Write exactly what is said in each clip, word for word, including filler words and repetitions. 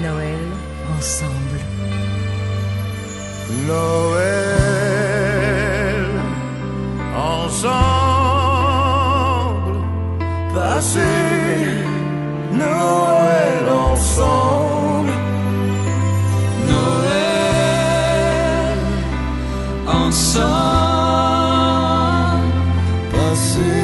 Noël ensemble. Noël ensemble, passer Noël ensemble. Noël ensemble, Passer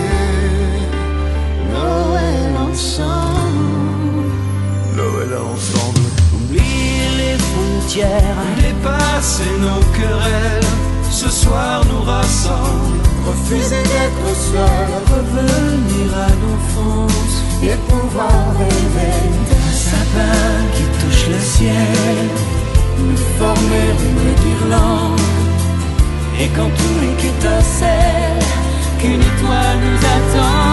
Noël ensemble. Noël ensemble. oublier les frontières, dépasser nos querelles, ce soir nous rassemble. Refuser d'être seul, Revenir à l'enfance, et pouvoir rêver un sapin qui touche le ciel, nous former une guirlande. Et quand tout étincelle, qu'une étoile nous attend.